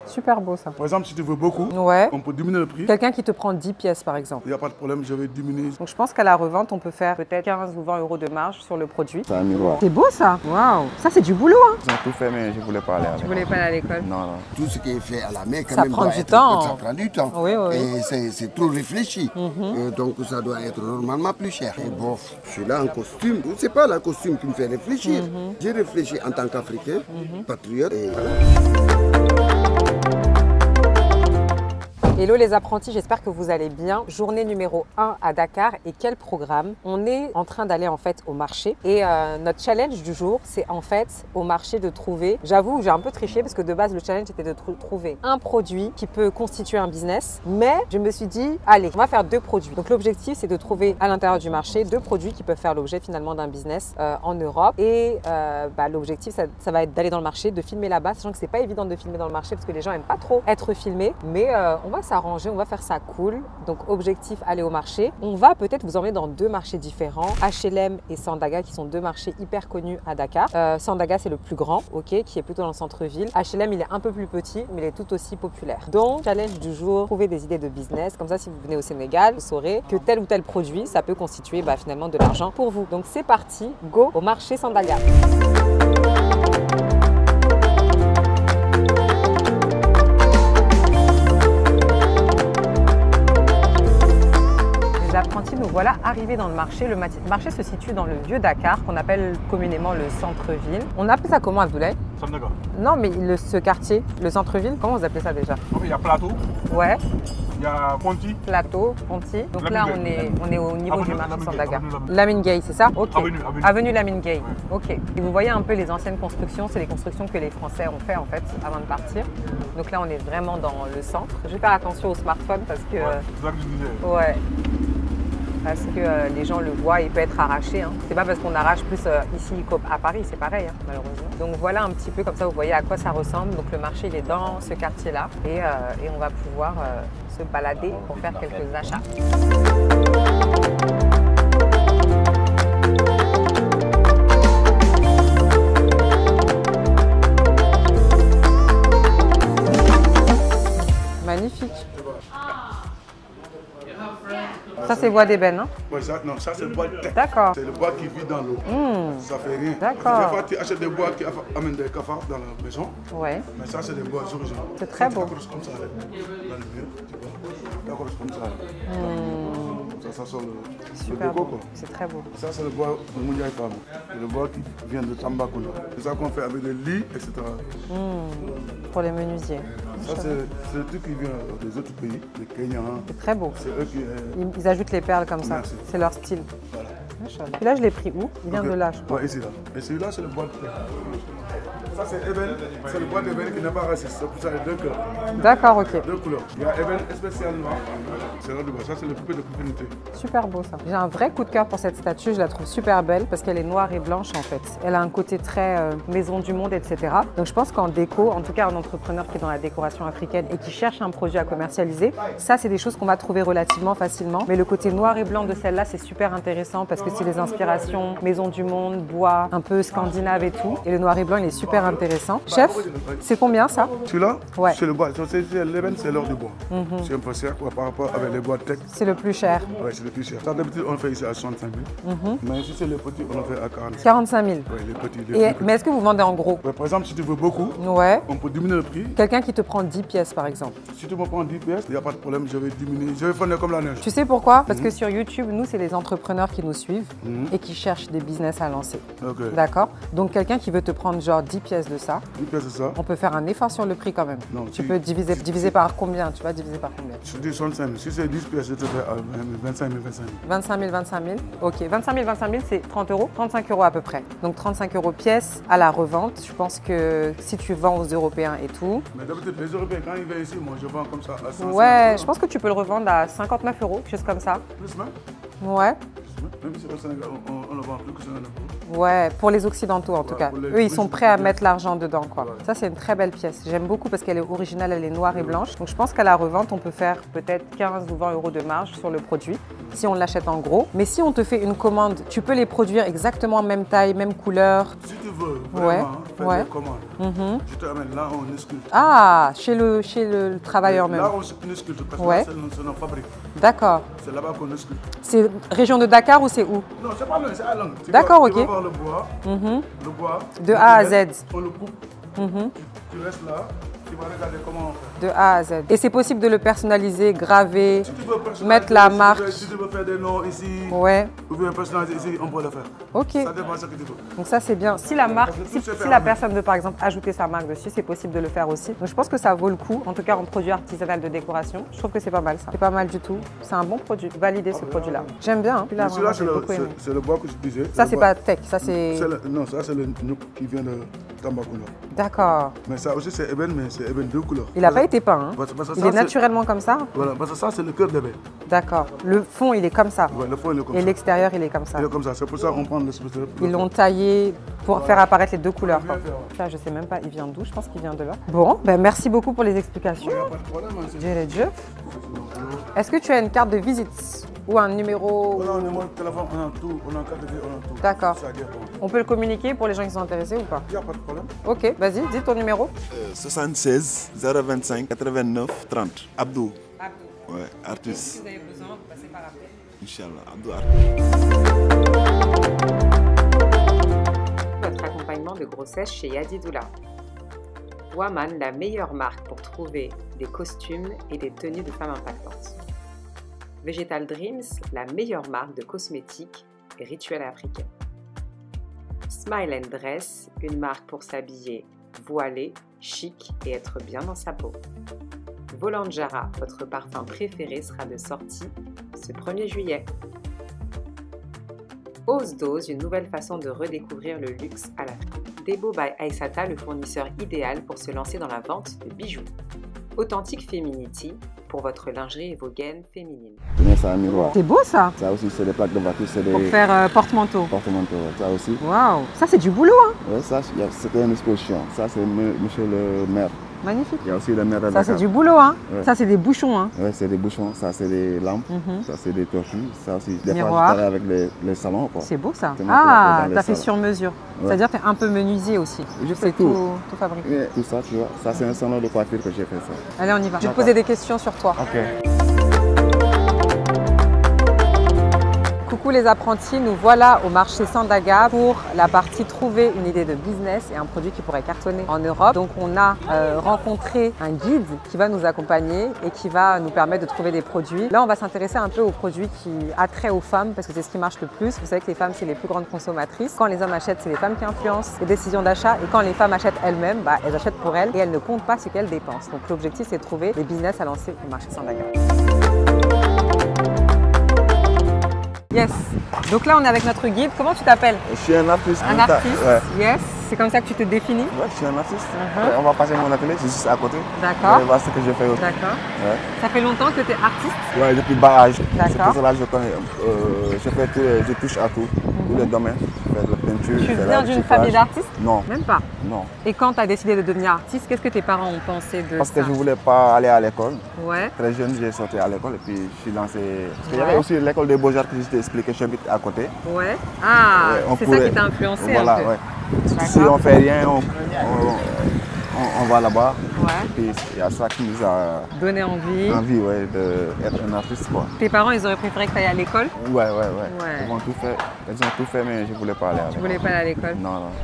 Super beau ça. Par exemple, si tu veux beaucoup, Ouais. on peut diminuer le prix. Quelqu'un qui te prend 10 pièces par exemple. Il n'y a pas de problème, je vais diminuer. Donc je pense qu'à la revente, on peut faire peut-être 15 ou 20 euros de marge sur le produit. C'est un miroir. C'est beau ça. Waouh. Ça c'est du boulot hein. Ils ont tout fait, mais je voulais pas aller à Tu l'école. voulais pas aller à l'école? Non, non. Tout ce qui est fait à la main, quand Ça même, prend doit du être- temps. Ça prend du temps. Oui, oui. Et c'est trop réfléchi. Donc ça doit être normalement plus cher. Et bon, je suis là en costume. C'est pas le costume qui me fait réfléchir. J'ai réfléchi en tant qu'Africain, patriote. Et... Hello les apprentis, j'espère que vous allez bien. Journée numéro 1 à Dakar et quel programme? On est en train d'aller en fait au marché et notre challenge du jour c'est en fait au marché de trouver, j'avoue j'ai un peu triché parce que de base le challenge était de trouver un produit qui peut constituer un business, mais je me suis dit allez on va faire 2 produits. Donc l'objectif c'est de trouver à l'intérieur du marché 2 produits qui peuvent faire l'objet finalement d'un business en Europe et l'objectif ça va être d'aller dans le marché, de filmer là-bas, sachant que c'est pas évident de filmer dans le marché parce que les gens aiment pas trop être filmés, mais on va s'arranger, on va faire ça cool. Donc objectif, aller au marché. On va peut-être vous emmener dans 2 marchés différents, HLM et Sandaga, qui sont 2 marchés hyper connus à Dakar. Sandaga c'est le plus grand, ok, qui est plutôt dans le centre-ville. HLM il est un peu plus petit, mais il est tout aussi populaire. Donc challenge du jour, trouver des idées de business. Comme ça, si vous venez au Sénégal, vous saurez que tel ou tel produit, ça peut constituer finalement de l'argent pour vous. Donc c'est parti, go au marché Sandaga. Apprentis, nous voilà arrivés dans le marché. Le marché se situe dans le vieux Dakar, qu'on appelle communément le centre-ville. On appelle ça comment, Abdoulaye? Sandaga. Non, mais ce quartier, le centre-ville, comment vous appelez ça déjà? Il y a Plateau, Ouais, il y a Ponty, Plateau, Ponty. Donc là, on est au niveau du marché Sandaga. Avenue Lamine Gueye, c'est ça? Ok. Avenue. Lamine Gueye. Ok. Et vous voyez un peu les anciennes constructions, c'est les constructions que les Français ont fait en fait avant de partir. Donc là, on est vraiment dans le centre. Je vais faire attention au smartphone parce que. c'est ça que je disais. Ouais. Parce que les gens le voient, il peut être arraché. Hein. C'est pas parce qu'on arrache plus ici qu'à Paris, c'est pareil, hein, malheureusement. Donc voilà un petit peu comme ça, vous voyez à quoi ça ressemble. Donc le marché, il est dans ce quartier-là et on va pouvoir se balader pour faire quelques achats. Magnifique. Ça, c'est bois d'ébène, hein? Ouais, non, ça c'est le bois de tech. D'accord. C'est le bois qui vit dans l'eau. Ça fait rien. D'accord. Des fois, tu achètes des bois qui amènent des cafards dans la maison. Ouais. Mais ça, c'est des bois originaux. C'est très beau. Tu accroches comme ça, là, dans le mur, tu vois. Tu accroches comme ça. Ça sort le Super déco, beau. quoi. C'est très beau. Ça, c'est le bois de Mouniaï Fama. C'est le bois qui vient de Tambacounda. C'est ça qu'on fait avec des lits, etc. Pour les menuisiers. Ça, c'est le truc qui vient des autres pays, les Kenyans. C'est très beau. C'est eux qui. Ils ajoutent les perles comme ça. Merci. C'est leur style. Voilà. Et là, je l'ai pris où? Il vient de là, je crois. Ouais, ici, là. Et celui-là, c'est le bois de tech. Ça, c'est ébène. C'est le bois d'ébène qui n'est pas raciste. C'est pour ça, il y a 2 couleurs. D'accord, ok. 2 couleurs. Il y a ébène spécial noir. C'est là de bois. Ça, c'est le poupée de propriété. Super beau ça. J'ai un vrai coup de cœur pour cette statue, je la trouve super belle parce qu'elle est noire et blanche en fait. Elle a un côté très maison du monde, etc. Donc je pense qu'en déco, en tout cas un entrepreneur qui est dans la décoration africaine et qui cherche un produit à commercialiser, ça c'est des choses qu'on va trouver relativement facilement. Mais le côté noir et blanc de celle-là, c'est super intéressant parce que c'est des inspirations maison du monde, bois, un peu scandinave et tout. Et le noir et blanc, il est super intéressant. Chef, c'est combien ça? Celui-là, Ouais. c'est le bois. L'ébène, c'est l'or du bois. C'est un peu cher quoi, par rapport avec les bois tech. C'est le plus cher. Ouais, c'est le plus cher. Ça, d'habitude, on le fait ici à 65 000. Mais si c'est le petit, on le fait à 45 000. 45 000. Ouais, les petits. Mais est-ce que vous vendez en gros? Ouais, par exemple, si tu veux beaucoup, Ouais. on peut diminuer le prix. Quelqu'un qui te prend 10 pièces par exemple. Si tu me prends 10 pièces, il n'y a pas de problème, je vais diminuer. Je vais fondre comme la neige. Tu sais pourquoi? Parce que sur YouTube, nous, c'est les entrepreneurs qui nous suivent et qui cherchent des business à lancer. Ok. D'accord? Donc, quelqu'un qui veut te prendre genre 10 pièces de ça, 10 pièces, c'est ça. on peut faire un effort sur le prix quand même. Non, Tu si- peux diviser par combien? Tu vas diviser par combien? Je dis 65 000. Si c'est 10 pièces, je te fais à 25 000, 25 000. 25 000. Ok, 25 000, c'est 30 euros, 35 euros à peu près. Donc 35 euros pièce à la revente. Je pense que si tu vends aux Européens et tout, Mais d'habitude, les Européens, quand ils viennent ici, moi, je vends comme ça à 100 ouais, je pense que tu peux le revendre à 59 euros, quelque chose comme ça. Plus même. Ouais. Même si au Sénégal, on le vend plus que 59 euros. Ouais, pour les Occidentaux en tout cas. pour les Eux, ils sont prêts à Occidentaux. mettre l'argent dedans, quoi. Voilà. Ça, c'est une très belle pièce. J'aime beaucoup parce qu'elle est originale, elle est noire et blanche. Donc, je pense qu'à la revente, on peut faire peut-être 15 ou 20 euros de marge sur le produit si on l'achète en gros. Mais si on te fait une commande, tu peux les produire exactement même taille, même couleur. Si tu veux Ouais, vraiment faire ouais. des commandes, je te amène là, on sculpte. Ah, chez le travailleur même. Là, on sculpte parce que Ouais. là, c'est notre fabrique. D'accord. C'est là-bas qu'on sculpte. C'est région de Dakar ou c'est où? Non, c'est pas loin, c'est à Langue. D'accord, ok. Tu vas voir le bois. Le bois. De A à Z. On le coupe. Tu restes là. Tu vas regarder comment on fait. De A à Z. Et c'est possible de le personnaliser, graver, Si tu veux personnaliser, mettre la si tu veux- marque. Si tu veux faire des noms ici, Ouais, ou bien personnaliser ici, on peut le faire. ok. Ça dépend de ce que tu veux. Donc ça c'est bien. Si la marque, Parce que tout se fait si la en personne veut par exemple ajouter sa marque dessus, c'est possible de le faire aussi. Donc je pense que ça vaut le coup, en tout cas en produit artisanal de décoration. Je trouve que c'est pas mal ça. C'est pas mal du tout. C'est un bon produit. Validez ce produit-là. J'aime bien. Hein. Celui-là, Celui-là, vraiment, j'ai beaucoup aimé. c'est le bois que je disais. Ça c'est pas tech, ça c'est... Non, ça c'est le nook qui vient de Tambacounda. D'accord. Mais ça aussi c'est ébène, mais c'est ébène deux couleurs. Il n'a pas été peint. Hein. Parce que Il ça, est naturellement comme ça. Voilà, parce que ça c'est le cœur d'ébène. D'accord. Le fond il est comme ça. Ouais, le fond il est comme Et ça. l'extérieur il est comme ça. Il est comme ça, c'est pour ça qu'on prend le spécial. Ils l'ont taillé pour faire apparaître les deux couleurs. Bien quoi. fait, ouais. Ça, je sais même pas, il vient d'où, je pense qu'il vient de là. Bon, ben merci beaucoup pour les explications. Il n'y a pas de problème. Hein, c'est- Dieu. Est-ce que tu as une carte de visite ou un numéro? On a un numéro de téléphone, on a tout, on a un carte de vie, on a tout. D'accord. Ça dépend. On peut le communiquer pour les gens qui sont intéressés ou pas? Il n'y a pas de problème. Ok, vas-y, dis ton numéro. 76 025 89 30. Abdou. Abdou. Ouais, artiste. Si vous avez besoin, vous passez par après. Inch'Allah. Abdou artiste. Votre accompagnement de grossesse chez Yadidoula. Waman, la meilleure marque pour trouver des costumes et des tenues de femmes impactantes. Vegetal Dreams, la meilleure marque de cosmétiques et rituels africains. Smile and Dress, une marque pour s'habiller voilé, chic et être bien dans sa peau. Volanjara, votre parfum préféré, sera de sortie ce 1er juillet. Ose Dose, une nouvelle façon de redécouvrir le luxe à l'Afrique. Debo by Aïssata, le fournisseur idéal pour se lancer dans la vente de bijoux. Authentic Femininity, pour votre lingerie et vos gaines féminines. Tenez ça un miroir. C'est beau ça, Ça aussi, c'est des plaques de voiture, c'est des pour faire porte-manteau. porte-manteaux. Ça aussi. Waouh, ça c'est du boulot, hein. Ouais, ça, c'était une exposition. Ça, c'est monsieur le maire. Magnifique. Il y a aussi le maire de Ça Dakar. c'est du boulot, hein. Ouais. Ça c'est des bouchons, hein. Ouais, c'est des bouchons, ça, c'est des lampes, ça, c'est des tortues. Ça aussi, des Miroir. fois, je travaille avec les salons. Quoi. C'est beau ça. C'est moi qui l'ai fait Ah, dans les t'as fait salons. sur mesure. Ouais. C'est-à-dire que t'es un peu menuisier aussi. Je C'est fais tout. tout fabriqué. Ouais, tout ça, tu vois. Ça, c'est un salon de coiffure que j'ai fait ça. Allez, on y va. Je vais te poser des questions sur toi. Ok. Coucou les apprentis, nous voilà au marché Sandaga pour la partie trouver une idée de business et un produit qui pourrait cartonner en Europe. Donc on a rencontré un guide qui va nous accompagner et qui va nous permettre de trouver des produits. Là on va s'intéresser un peu aux produits qui attraient aux femmes parce que c'est ce qui marche le plus. Vous savez que les femmes c'est les plus grandes consommatrices. Quand les hommes achètent, c'est les femmes qui influencent les décisions d'achat et quand les femmes achètent elles-mêmes, elles achètent pour elles et elles ne comptent pas ce qu'elles dépensent. Donc l'objectif c'est de trouver des business à lancer au marché Sandaga. Yes. Donc là, on est avec notre guide. Comment tu t'appelles? Je suis un artiste. Un artiste. Ouais. Yes. C'est comme ça que tu te définis? Ouais, je suis un artiste. Ouais, on va passer mon atelier, c'est juste à côté. D'accord. Vous allez voir ce que je fais aussi. D'accord. Ouais. Ça fait longtemps que tu es artiste? Ouais, depuis bas âge. C'est D'accord. pour cela que je connais. Je touche à tout, tous les domaines. Je fais de la peinture. Tu je fais viens la d'une recyclage. famille d'artistes? Non, Même pas. non. Et quand tu as décidé de devenir artiste, qu'est-ce que tes parents ont pensé de Parce ça? que je ne voulais pas aller à l'école. Ouais. Très jeune, j'ai sorti à l'école et puis je suis lancé. Parce qu'il y Ouais. avait aussi l'école des Beaux-Arts que je t'ai expliqué, j'habite à côté. Ouais. Ah, Ouais, on c'est ça pourrait- qui t'a influencé Voilà, un peu. ouais. D'accord. Si on fait rien, on va là-bas. Ouais. Et puis il y a ça qui nous a Donner envie. envie d'être un artiste. Quoi. Tes parents, ils auraient préféré que tu ailles à l'école? Ouais. Ouais. Ils ont tout fait, mais je ne voulais pas aller à l'école. Tu voulais pas aller à l'école? Non, non.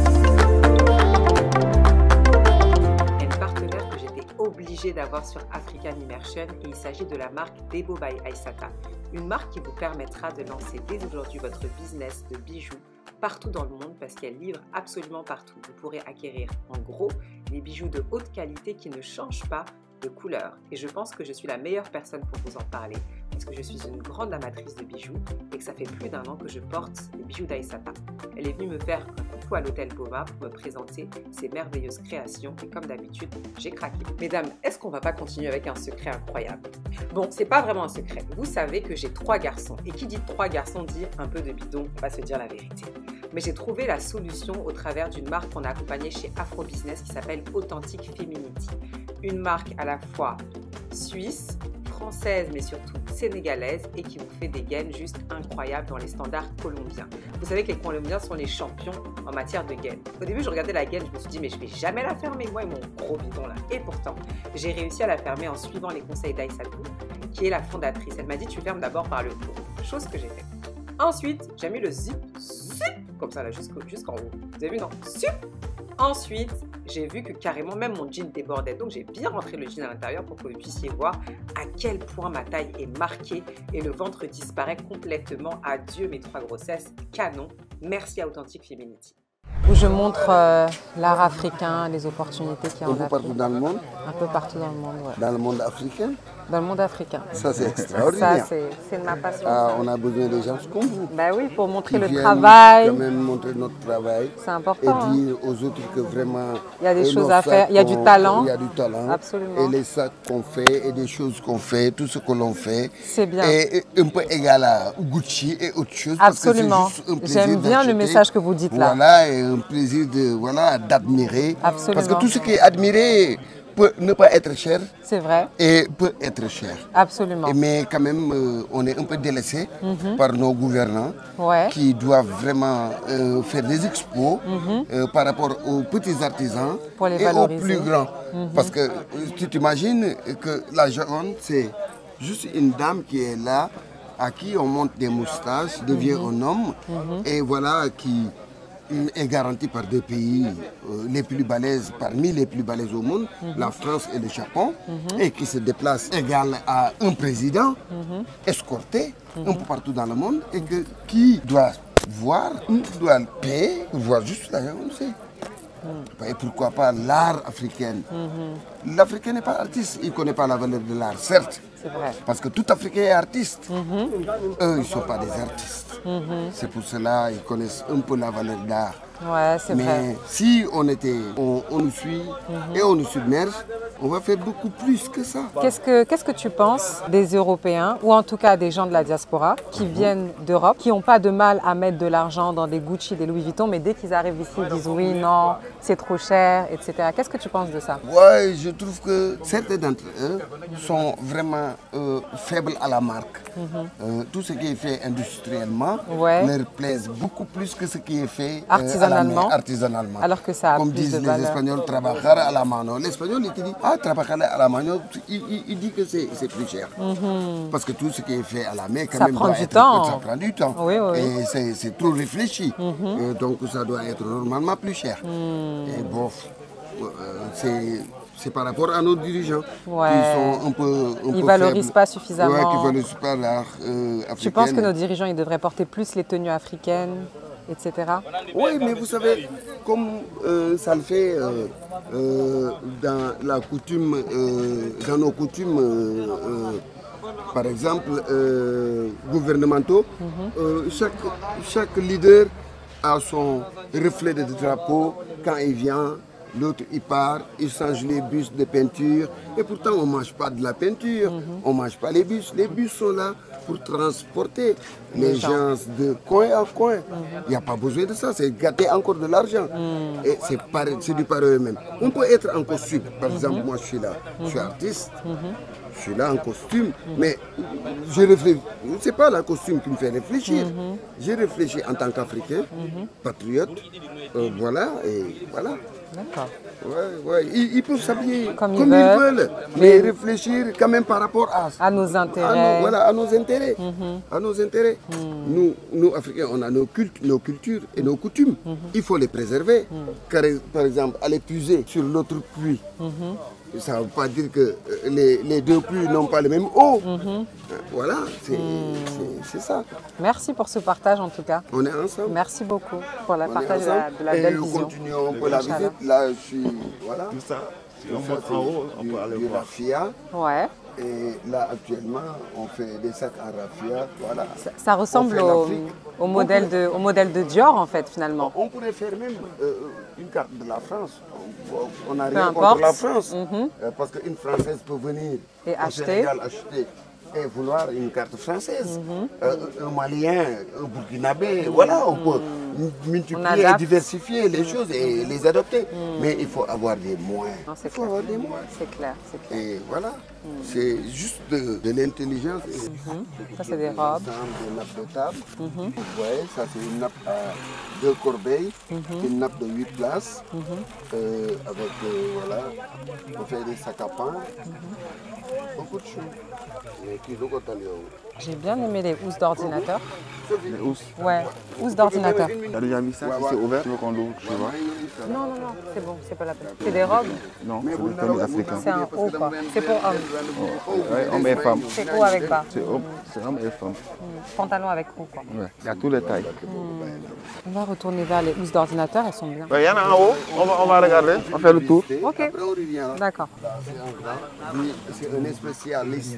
Il y a une partenaire que j'étais obligée d'avoir sur African Immersion et il s'agit de la marque Debo by Aïssata. Une marque qui vous permettra de lancer dès aujourd'hui votre business de bijoux partout dans le monde parce qu'elle livre absolument partout. Vous pourrez acquérir en gros des bijoux de haute qualité qui ne changent pas de couleur. Et je pense que je suis la meilleure personne pour vous en parler parce que je suis une grande amatrice de bijoux et que ça fait plus d'1 an que je porte les bijoux d'Aïssata. Elle est venue me faire un coucou à l'hôtel Bova pour me présenter ses merveilleuses créations et comme d'habitude, j'ai craqué. Mesdames, est-ce qu'on va pas continuer avec un secret incroyable? Bon, c'est pas vraiment un secret. Vous savez que j'ai 3 garçons et qui dit 3 garçons dit un peu de bidon, on va se dire la vérité. Mais j'ai trouvé la solution au travers d'une marque qu'on a accompagnée chez Afro Business qui s'appelle Authentic Femininity. Une marque à la fois suisse, française, mais surtout sénégalaise et qui vous fait des gaines juste incroyables dans les standards colombiens. Vous savez que les Colombiens sont les champions en matière de gaines. Au début, je regardais la gaine, je me suis dit, mais je vais jamais la fermer, moi et mon gros bidon là. Et pourtant, j'ai réussi à la fermer en suivant les conseils d'Aïssatou, qui est la fondatrice. Elle m'a dit, tu fermes d'abord par le haut. Chose que j'ai fait. Ensuite, j'ai mis le zip, comme ça là, jusqu'en haut. Vous avez vu, non? Zip. Ensuite, j'ai vu que carrément même mon jean débordait. Donc, j'ai bien rentré le jean à l'intérieur pour que vous puissiez voir à quel point ma taille est marquée et le ventre disparaît complètement. Adieu mes 3 grossesses, canon. Merci à Authentic Femininity. Où je montre l'art africain, les opportunités qu'il y a en Afrique. Un peu partout dans le monde? Un peu partout dans le monde, ouais. Dans le monde africain? Dans le monde africain. Ça, c'est extraordinaire. Ça, c'est ma passion. Ah, on a besoin de gens comme vous. Ben oui, pour montrer le Qui travail. quand même montrer notre travail. C'est important. Et dire aux autres que vraiment... Il y a des choses à faire, il y a du talent. Il y a du talent. Absolument. Et les sacs qu'on fait, et des choses qu'on fait, tout ce que l'on fait. C'est bien. Et un peu égal à Gucci et autre chose. Absolument. J'aime bien le message que vous dites là. Voilà, et un plaisir d'admirer. Absolument. Parce que tout ce qui est admiré peut ne pas être cher. C'est vrai. Et peut être cher. Absolument. Mais quand même, on est un peu délaissé par nos gouvernants qui doivent vraiment faire des expos par rapport aux petits artisans et aux plus grands. Parce que tu t'imagines que la Joconde, c'est juste une dame qui est là, à qui on monte des moustaches, devient un homme, et voilà, qui est garanti par 2 pays les plus balèzes, parmi les plus balèzes au monde, la France et le Japon, et qui se déplace égal à un président, escorté un peu partout dans le monde, et qui doit voir, doit payer pour voir juste la on sait. Et pourquoi pas l'art africain? L'Africain n'est pas artiste, il ne connaît pas la valeur de l'art, certes. C'est vrai. Parce que tout Africain est artiste. Eux, ils ne sont pas des artistes. C'est pour cela qu'ils connaissent un peu la valeur de l'art. Ouais, c'est vrai. Mais si on nous suit et on nous submerge, on va faire beaucoup plus que ça. Qu'est-ce que tu penses des Européens, ou en tout cas des gens de la diaspora, qui viennent d'Europe, qui n'ont pas de mal à mettre de l'argent dans des Gucci, des Louis Vuitton, mais dès qu'ils arrivent ici, ils disent oui, non, c'est trop cher, etc. Qu'est-ce que tu penses de ça? Ouais, je trouve que certains d'entre eux sont vraiment faibles à la marque. Tout ce qui est fait industriellement leur plaise beaucoup plus que ce qui est fait artisanalement. Alors que ça a comme plus disent de les valeur. Espagnols, trabajar à la mano. L'espagnol, il te dit, ah, trabajar à la mano, il dit que c'est plus cher. Parce que tout ce qui est fait à la main, quand même, prend du temps. Ça prend du temps. Oui, oui. Et c'est trop réfléchi. Et donc, ça doit être normalement plus cher. Et bon, c'est par rapport à nos dirigeants qui sont un peu ils ne valorisent pas suffisamment. Qui ne valorisent pas l'art africain. Tu penses que nos dirigeants ils devraient porter plus les tenues africaines, etc. Oui, mais vous savez, comme ça le fait dans la coutume, dans nos coutumes, par exemple, gouvernementaux, chaque leader a son reflet de drapeau quand il vient. L'autre, il part, il change les bus de peinture. Et pourtant, on ne mange pas de la peinture, on ne mange pas les bus. Les bus sont là pour transporter les gens de coin à coin. Il n'y a pas besoin de ça, c'est gâter encore de l'argent. Et c'est du par eux-mêmes. On peut être en costume. Par exemple, moi, je suis là, je suis artiste. Je suis là en costume, mais je réfléchis. Ce n'est pas le costume qui me fait réfléchir. J'ai réfléchi en tant qu'Africain, patriote, voilà, et voilà. D'accord. Ouais. Ils peuvent s'habiller comme ils veulent, mais réfléchir quand même par rapport à nos intérêts. À nos intérêts. À nos intérêts. Nous, Africains, on a nos cultures et nos coutumes. Il faut les préserver. Car, par exemple, aller puiser sur l'autre puits, ça ne veut pas dire que les 2 puits n'ont pas le même eau. Voilà, c'est ça. Merci pour ce partage en tout cas. On est ensemble. Merci beaucoup pour le partage de la belle vision. Nous continuons un peu la visite. Là, je suis... Voilà. Tout ça, si on monte en haut, on peut aller voir. Raffia. Ouais. Et là, actuellement, on fait des sacs en raffia. Voilà. Ça ressemble au modèle de Dior, en fait, finalement. On pourrait faire même une carte de la France. On n'a rien contre la France. Parce qu'une Française peut venir et acheter. Et vouloir une carte française. Un Malien, un Burkinabé, voilà, on peut multiplier et diversifier les choses et les adopter. Mais il faut avoir des moyens. Il faut avoir des moyens. C'est clair, c'est clair. Et voilà, c'est juste de l'intelligence. Ça, c'est des robes. Des nappes de table. Vous voyez, ça c'est une nappe à 2 corbeilles, une nappe de 8 places. Avec, voilà, on fait des sacs à pain. Beaucoup de choses. J'ai bien aimé les housses d'ordinateur. Les housses. Ouais, housses d'ordinateur. T'as déjà vu ça? Si c'est ouvert, tu veux qu'on l'ouvre, tu vois? Non, c'est bon, c'est pas la peine. C'est des robes? Non, c'est des tenues africaines. C'est un haut, quoi. C'est pour homme. Ouais, homme et femme. C'est haut avec bas. C'est homme et femme. Pantalon avec haut, quoi. Ouais. Il y a tous les tailles. On va retourner vers les housses d'ordinateur, elles sont bien. Il y en a en haut, on va regarder, on va faire le tour. Ok, d'accord. C'est un spécialiste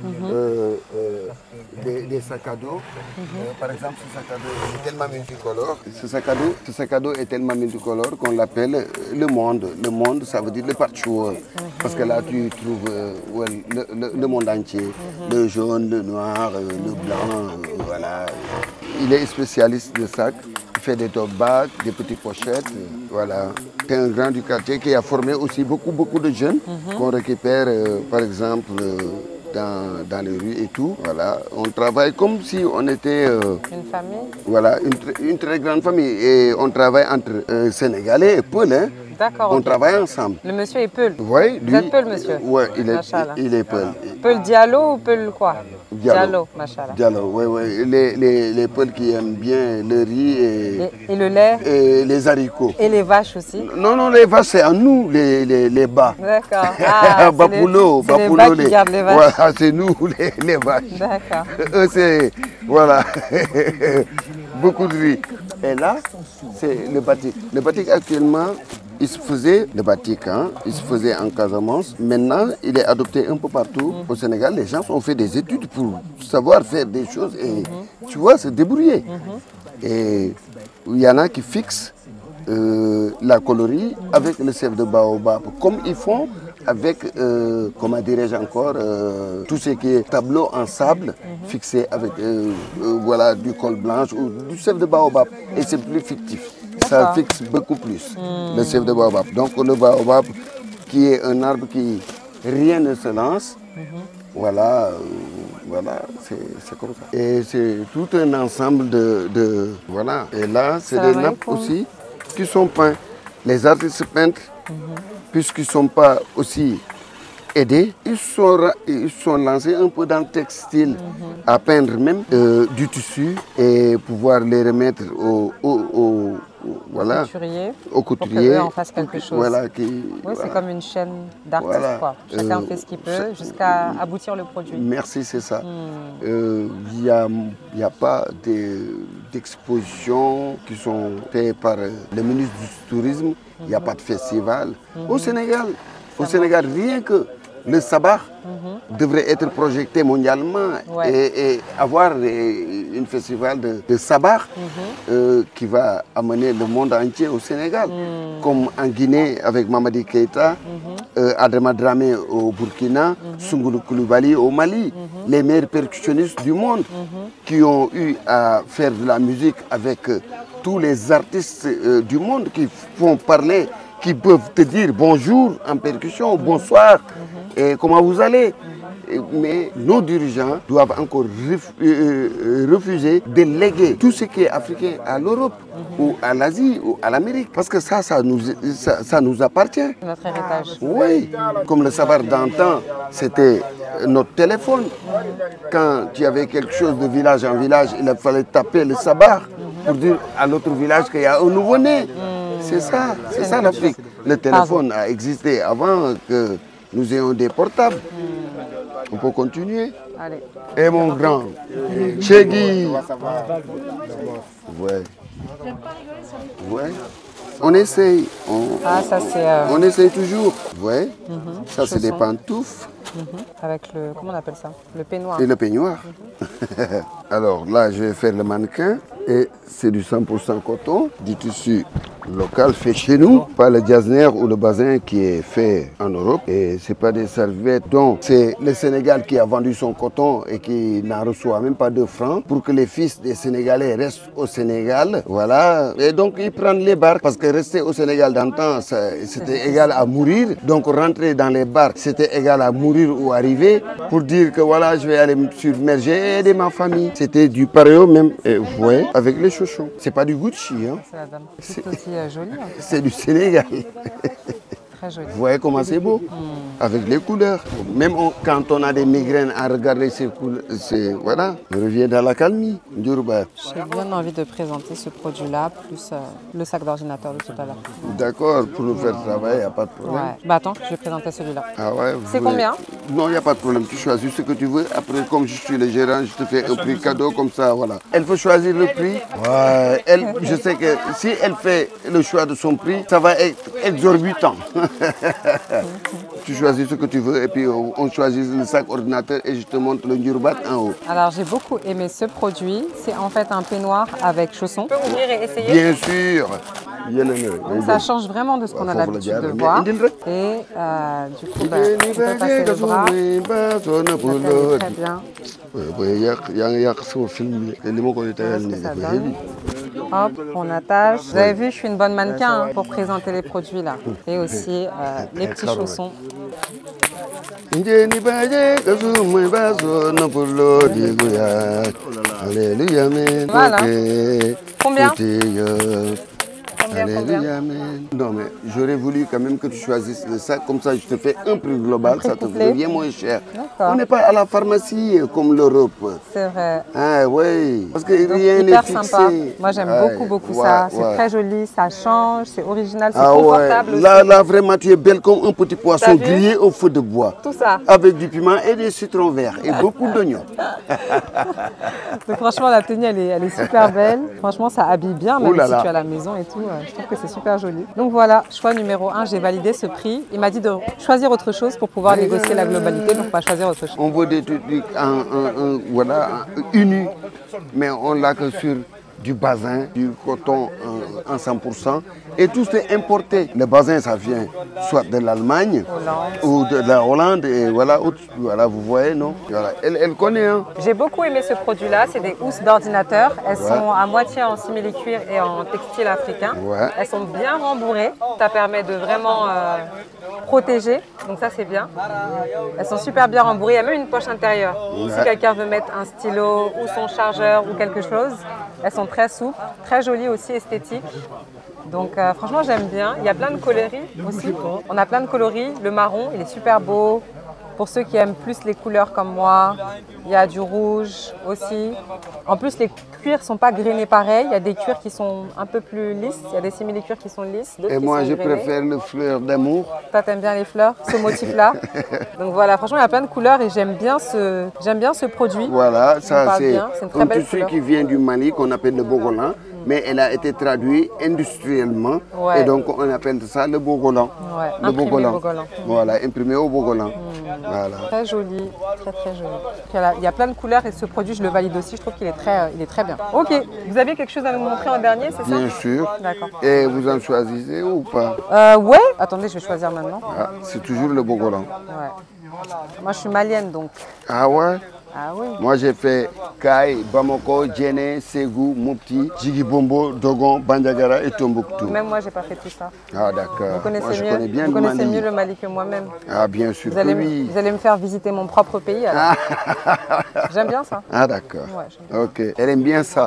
des sacs à dos. Par exemple, ce sac à dos est tellement multicolore. Ce sac à dos est tellement multicolore qu'on l'appelle le monde. Le monde, ça veut dire le patchwork. Parce que là, tu trouves le monde entier. Le jaune, le noir, le blanc, voilà. Il est spécialiste de sacs. Il fait des tote bags, des petites pochettes. Voilà. C'est un grand du quartier qui a formé aussi beaucoup de jeunes qu'on récupère, par exemple, dans les rues et tout. Voilà. On travaille comme si on était Une famille? voilà, une très grande famille. Et on travaille entre Sénégalais et Peul. Hein. D'accord. On travaille ensemble. Le monsieur est Peul? Ouais, Vous êtes Peul, monsieur? Oui, Machallah. il est Peul. Peul Diallo ou Peul quoi? Diallo. Machallah. Diallo, oui, oui. Les Peuls qui aiment bien le riz Et le lait? et les haricots. Et les vaches aussi? Non, les vaches, c'est à nous, les bas. D'accord. Ah, Bapoulot, c'est les bas qui gardent les vaches. Voilà, c'est nous, les vaches. D'accord. Eux, c'est, voilà, beaucoup de riz. Et là, c'est le batik. Le batik, actuellement, il se faisait, le batik, hein, il se faisait en Casamance. Maintenant, il est adopté un peu partout. Au Sénégal, les gens ont fait des études pour savoir faire des choses et, tu vois, se débrouiller. Et il y en a qui fixent la colorie avec le sève de baobab, comme ils font avec, comment dirais-je encore, tout ce qui est tableau en sable fixé avec voilà, du col blanche ou du sève de baobab. Et c'est plus fictif. Ça fixe beaucoup plus le sève de baobab. Donc le baobab, qui est un arbre qui rien ne se lance, voilà, voilà, c'est comme ça. Et c'est tout un ensemble de voilà. Et là, c'est des nappes aussi qui sont peints. Les artistes peintres, puisqu'ils ne sont pas aussi aidés, ils sont lancés un peu dans le textile, à peindre même du tissu et pouvoir les remettre voilà, au couturier. Pour en fasse quelque chose. Voilà, oui, voilà. C'est comme une chaîne d'artistes, Voilà. quoi. Chacun fait ce qu'il peut jusqu'à aboutir le produit. Merci, c'est ça. Il n'y a pas d'expositions qui sont faites par le ministre du Tourisme. Il n'y a pas de festival. Au Sénégal, rien que le sabah devrait être projeté mondialement et avoir un festival de sabah qui va amener le monde entier au Sénégal. Comme en Guinée avec Mamadi Keïta, Adama Dramé au Burkina, Sounghoulou Koulibaly au Mali. Les meilleurs percussionnistes du monde qui ont eu à faire de la musique avec tous les artistes du monde qui font parler, qui peuvent te dire bonjour en percussion, bonsoir, et comment vous allez. Mais nos dirigeants doivent encore refuser de léguer tout ce qui est africain à l'Europe ou à l'Asie ou à l'Amérique. Parce que ça nous appartient. Notre héritage. Oui, comme le savoir d'antan, c'était notre téléphone. Quand il y avait quelque chose de village en village, il fallait taper le sabar pour dire à l'autre village qu'il y a un nouveau-né. C'est ça l'Afrique. Le téléphone a existé avant que nous ayons des portables. On peut continuer. Allez. Et mon grand, Chegui. Ouais. Ouais. On essaye. On essaye toujours. Ouais. Ça, c'est des pantoufles. Avec le, comment on appelle ça? Le peignoir. Et le peignoir. Alors là, je vais faire le mannequin. Et c'est du 100% coton, du tissu local fait chez nous, pas le jasner ou le bazin qui est fait en Europe. Et c'est pas des serviettes. Donc c'est le Sénégal qui a vendu son coton et qui n'en reçoit même pas 2 francs pour que les fils des Sénégalais restent au Sénégal. Voilà. Et donc ils prennent les barques parce que rester au Sénégal d'antan, c'était égal à mourir. Donc rentrer dans les barques, c'était égal à mourir ou arriver pour dire que voilà, je vais aller me submerger et aider ma famille. C'était du pareil même, vous voyez, avec les chaussons. C'est pas du Gucci. Hein. C'est la dame. C'est aussi joli. Hein. C'est du Sénégal. Très joli. Vous voyez comment c'est beau avec les couleurs. Même quand on a des migraines à regarder ces couleurs, voilà, on revient dans la calmie. J'ai bien envie de présenter ce produit-là, plus le sac d'ordinateur de tout à l'heure. D'accord, pour nous faire travailler, il n'y a pas de problème. Ouais. Bah attends, je vais présenter celui-là. Ah ouais, c'est combien? Non, il n'y a pas de problème, tu choisis ce que tu veux. Après, comme je suis le gérant, je te fais un prix cadeau comme ça, voilà. Elle veut choisir le prix. Ouais, je sais que si elle fait le choix de son prix, ça va être exorbitant. Tu choisis ce que tu veux et puis on choisit le sac ordinateur et je te montre le Ndjourbat en haut. Alors j'ai beaucoup aimé ce produit. C'est en fait un peignoir avec chaussons. Tu peux ouvrir et essayer? Bien sûr. Donc ça change vraiment de ce qu'on a l'habitude de voir. Et du coup, tu peux passer le bras. Très bien. Hop, on attache. Vous avez vu, je suis une bonne mannequin pour présenter les produits là. Et aussi les petits chaussons. Voilà. Combien? Alléluia, amen. Non mais j'aurais voulu quand même que tu choisisses le sac, comme ça je te fais un prix global, ça te revient moins cher. On n'est pas à la pharmacie comme l'Europe. C'est vrai. Ah oui, parce que rien n'est fixé. Sympa. Moi j'aime beaucoup ça, c'est très joli, ça change, c'est original, c'est confortable. Ouais. Là vraiment tu es belle comme un petit poisson grillé au feu de bois. Tout ça. Avec du piment et des citrons verts et beaucoup d'oignons. Donc franchement la tenue elle est super belle, franchement ça habille bien même si tu es à la maison et tout. Je trouve que c'est super joli. Donc voilà, choix numéro 1, j'ai validé ce prix. Il m'a dit de choisir autre chose pour pouvoir négocier la globalité, donc on va choisir autre chose. On veut des trucs voilà, unis, mais on l'a que sur du bazin, du coton en 100%. Et tout c'est importé. Le bazin, ça vient soit de l'Allemagne ou de la Hollande. Et voilà, vous voyez, non? Voilà. Elle connaît. Hein. J'ai beaucoup aimé ce produit-là. C'est des housses d'ordinateur. Elles sont à moitié en simili-cuir et en textile africain. Ouais. Elles sont bien rembourrées. Ça permet de vraiment protéger. Donc ça, c'est bien. Elles sont super bien rembourrées. Il y a même une poche intérieure. Ouais. Si quelqu'un veut mettre un stylo ou son chargeur ou quelque chose, elles sont très souples, très jolies aussi, esthétiques. Donc franchement j'aime bien, il y a plein de coloris aussi, on a plein de coloris, le marron il est super beau, pour ceux qui aiment plus les couleurs comme moi, il y a du rouge aussi. En plus les cuirs ne sont pas grainés pareil, il y a des cuirs qui sont un peu plus lisses, il y a des simili-cuirs qui sont lisses. Et moi je préfère le fleur d'amour. Toi t'aimes bien les fleurs, ce motif-là. Donc voilà, franchement il y a plein de couleurs et j'aime bien ce produit. Voilà, ça c'est un tissu qui vient du Mali qu'on appelle le bogolan. Mais elle a été traduite industriellement et donc on appelle ça le bogolan. Ouais, le bogolan. Voilà, imprimé au bogolan. Voilà. Très joli, très joli. Il y a plein de couleurs et ce produit je le valide aussi, je trouve qu'il est très bien. Ok, vous avez quelque chose à nous montrer en dernier, c'est ça? Bien sûr. D'accord. Et vous en choisissez ou pas? Ouais. Attendez, je vais choisir maintenant. Ah, c'est toujours le bogolan. Ouais. Moi je suis malienne donc. Ah ouais? Ah oui. Moi j'ai fait Kay, Bamako, Djéné, Ségou, Mopti, Djigibombo, Dogon, Bandiagara et Tombouctou. Même moi j'ai pas fait tout ça. Ah d'accord. Vous connaissez mieux le Mali que moi-même. Ah bien sûr. Vous allez me faire visiter mon propre pays alors. J'aime bien ça. Ah d'accord. Ouais, ok. Elle aime bien ça.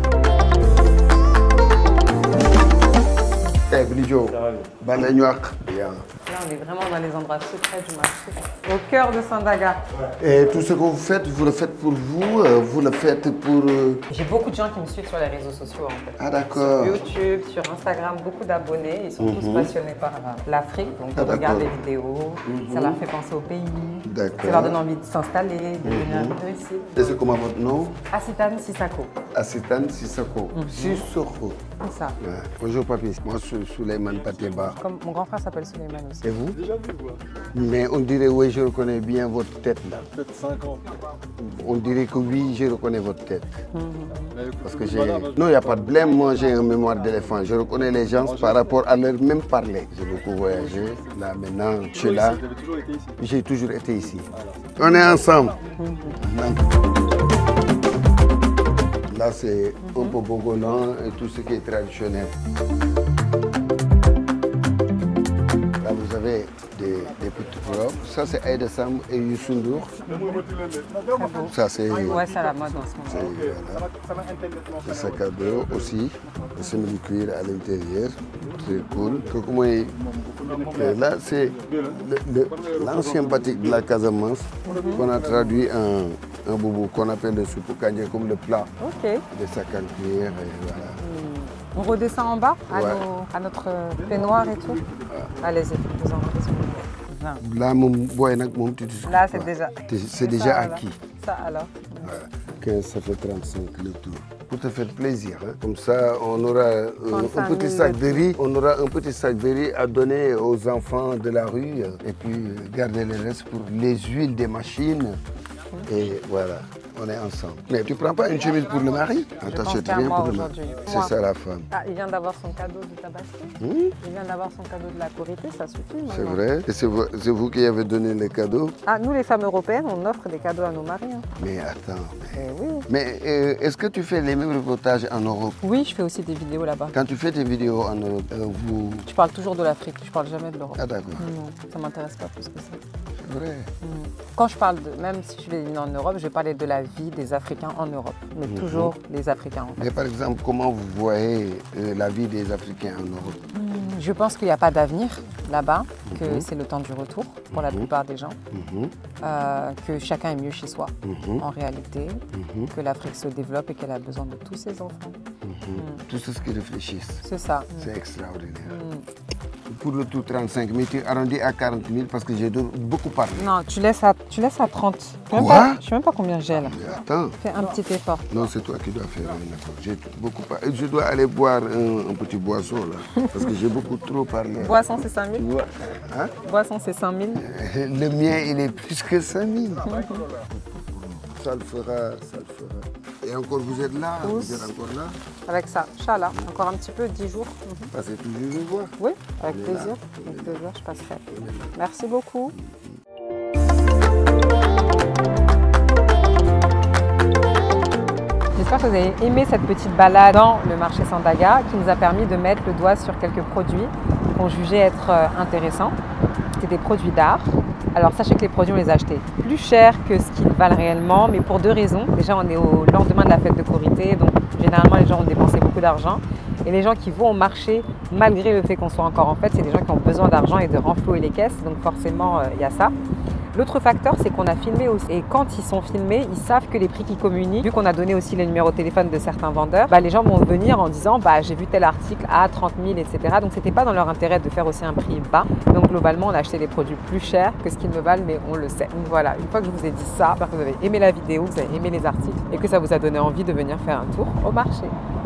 Eh Blijo, Bandagnoak. Là, on est vraiment dans les endroits secrets du marché, au cœur de Sandaga. Et tout ce que vous le faites pour vous le faites pour... J'ai beaucoup de gens qui me suivent sur les réseaux sociaux en fait. Ah d'accord. Sur YouTube, sur Instagram, beaucoup d'abonnés. Ils sont tous passionnés par l'Afrique, donc ils regardent les vidéos, ça leur fait penser au pays. D'accord. Ça leur donne envie de s'installer, de venir vivre ici. Et c'est comment votre nom? Assitane Sissako. Assitane Sissako. Sissoko. C'est ça. Ouais. Bonjour papi, moi je suis Souleymane Patieba. Comme mon grand frère s'appelle Souleymane aussi. Et vous? Mais on dirait oui, je reconnais bien votre tête là. Peut-être 5 ans. On dirait que oui, je reconnais votre tête. Parce que j'ai... Non, il n'y a pas de blême, moi j'ai une mémoire d'éléphant. Je reconnais les gens par rapport à leur même parler. J'ai beaucoup voyagé. Là maintenant, je suis là. J'ai toujours été ici. On est ensemble. Là, c'est un peu bogolan et tout ce qui est traditionnel. Là, vous avez des petites robes. Ça, c'est Aïda Samb et Youssou N'Dour. Ça, c'est... Ouais, c'est à la mode en ce moment. Voilà. Le sac à dos aussi. Le semi-cuir à l'intérieur. C'est cool. Là, c'est l'ancien batik de la Casamance qu'on a traduit en boubou, qu'on appelle le soupe kandja, comme le plat. Ok. Des sacs à cuir, et voilà. On redescend en bas Ouais. à notre peignoir et tout. Allez-y, vous en redescendez. Là, mon boy, tu dis Là, quoi? c'est déjà. C'est déjà alors. acquis. Ça alors. Voilà. 15, ça fait 35 le tour. Pour te faire plaisir. Hein. Comme ça, on aura un petit sac de riz. On aura un petit sac de riz à donner aux enfants de la rue. Et puis garder le reste pour les huiles des machines. Et voilà, on est ensemble. Mais tu prends pas une chemise pour le mari? On t'achète rien pour le mari. C'est ça la femme. Ah, il vient d'avoir son cadeau de Tabaski. Il vient d'avoir son cadeau de la Corité, ça suffit. C'est vrai. Et c'est vous qui avez donné les cadeaux? Ah, nous les femmes européennes, on offre des cadeaux à nos maris. Hein. Mais attends. Eh oui. Mais est-ce que tu fais les mêmes reportages en Europe? Oui, je fais aussi des vidéos là-bas. Quand tu fais tes vidéos en Europe, vous... Je parle toujours de l'Afrique, je parle jamais de l'Europe. Ah d'accord. Non, ça m'intéresse pas plus que ça. C'est vrai. Quand je parle de, même si je vais venir en Europe, je vais parler de la vie des Africains en Europe, mais toujours les Africains. En fait. Mais par exemple, comment vous voyez la vie des Africains en Europe? Je pense qu'il n'y a pas d'avenir là-bas, que c'est le temps du retour pour la plupart des gens, que chacun est mieux chez soi en réalité, que l'Afrique se développe et qu'elle a besoin de tous ses enfants. Tout ce qui réfléchissent. C'est ça. C'est extraordinaire. Pour le tout 35 000, tu arrondis à 40 000 parce que j'ai beaucoup parlé. Non, tu laisses à 30. Je ne sais même pas combien j'ai là. Mais attends. Fais un petit effort. Non, c'est toi qui dois faire un effort. J'ai beaucoup parlé. Je dois aller boire un petit boisson là, parce que j'ai beaucoup trop parlé. Boisson, c'est 5 000 Hein? Boisson, c'est 5 000 Le mien, il est plus que 5 000. Ça le fera, ça le fera. Et encore, vous êtes là? Vous êtes encore là? Avec ça, Inch'Allah. Encore un petit peu, 10 jours. Passez toujours me voir. Oui, avec plaisir. Avec plaisir, je passerai. Merci beaucoup. J'espère que vous avez aimé cette petite balade dans le marché Sandaga qui nous a permis de mettre le doigt sur quelques produits qu'on jugeait être intéressants. C'était des produits d'art. Alors sachez que les produits, on les a achetés plus cher que ce qu'ils valent réellement, mais pour deux raisons. Déjà, on est au lendemain de la fête de Korité, donc généralement les gens ont dépensé beaucoup d'argent. Et les gens qui vont au marché, malgré le fait qu'on soit encore en fête, c'est des gens qui ont besoin d'argent et de renflouer les caisses, donc forcément il y a ça. L'autre facteur, c'est qu'on a filmé aussi. Et quand ils sont filmés, ils savent que les prix qu'ils communiquent, vu qu'on a donné aussi les numéros de téléphone de certains vendeurs, les gens vont venir en disant j'ai vu tel article à 30 000, etc. Donc c'était pas dans leur intérêt de faire aussi un prix bas. Donc globalement, on a acheté des produits plus chers que ce qu'ils me valent, mais on le sait. Donc voilà, une fois que je vous ai dit ça, j'espère que vous avez aimé la vidéo, que vous avez aimé les articles et que ça vous a donné envie de venir faire un tour au marché.